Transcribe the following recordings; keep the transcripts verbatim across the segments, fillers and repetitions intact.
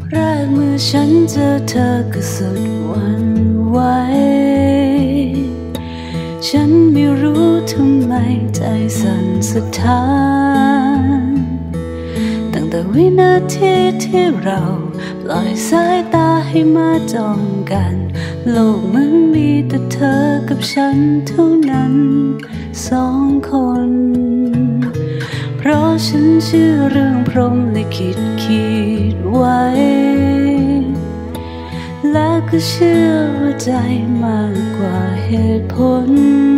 แรกเมื่อฉันเจอเธอก็สุดหวั่นไหวฉันไม่รู้ทำไมใจสั่นสะท้านตั้งแต่วินาทีที่เราปล่อยสายตาให้มาจ้องกันโลกมันมีแต่เธอกับฉันเท่านั้นสองคนเพราะฉันเชื่อเรื่องพรหมลิขิตคิดไว้และก็เชื่อว่าใจมากกว่าเหตุผล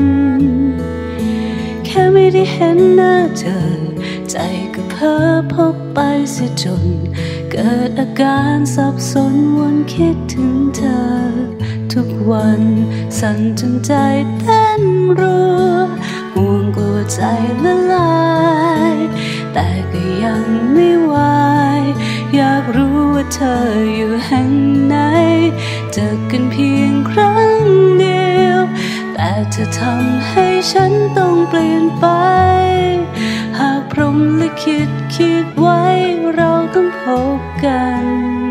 แค่ไม่ได้เห็นหน้าเธอใจก็เพ้อพบไปเสียจนเกิดอาการสับสนวนคิดถึงเธอทุกวันสั่นจนใจเต้นรัวห่วงกลัวใจละลายแต่ก็ยังไม่ไหวอยากรู้ว่าเธออยู่แห่งไหนเจอกันเพียงครั้งเดียวแต่เธอทำให้ฉันต้องเปลี่ยนไปหากพรหมลิขิตคิดไว้เราต้องพบกัน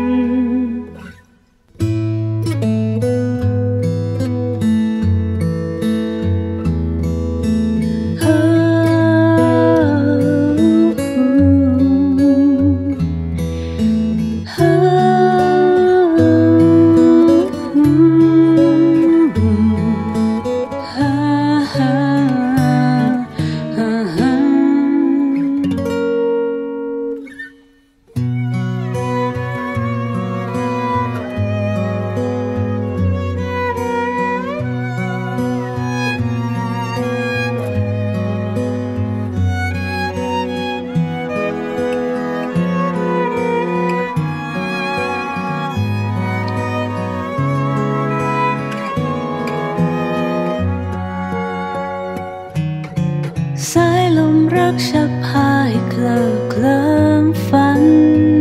สายลมรักชักพาให้เคลิ้มเคลิ้มฝัน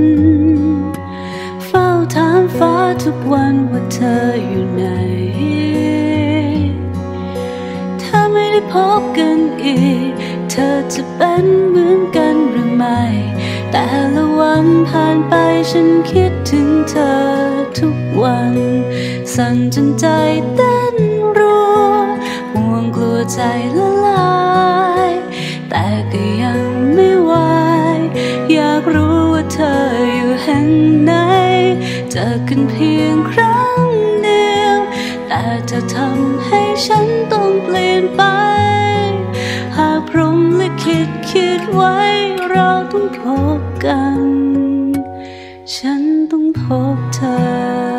เฝ้าถามฟ้าทุกวันว่าเธออยู่ไหนถ้าไม่ได้พบกันอีกเธอจะเป็นเหมือนกันหรือไม่แต่ละวันผ่านไปฉันคิดถึงเธอทุกวันสั่นจนใจเต้นรัวห่วงกลัวใจละลายแต่ก็ยังไม่ไหวอยากรู้ว่าเธออยู่แห่งไหนเจอกันเพียงครั้งเดียวแต่เธอทำให้ฉันต้องเปลี่ยนไปหากพรหมลิขิตคิดไว้เราต้องพบกันฉันต้องพบเธอ